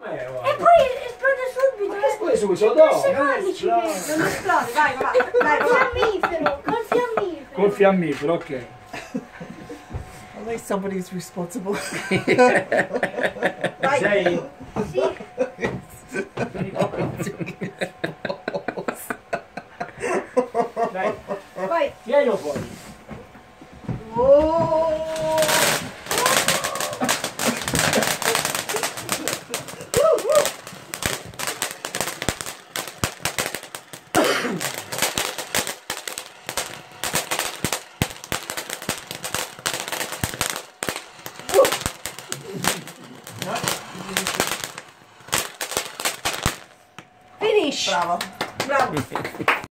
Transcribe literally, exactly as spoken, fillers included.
Eh, E poi esplode subito. Ma esplode subito, no? Secondi ci vedo. Non esplode, vai, va, dai, Col va. fiammifero, col fiammifero. Col fiammifero, ok. At least somebody's responsible. Vai. sei? Sì. Dai, Vai. tienilo fuori. Oh. Finish. Bravo. Bravo.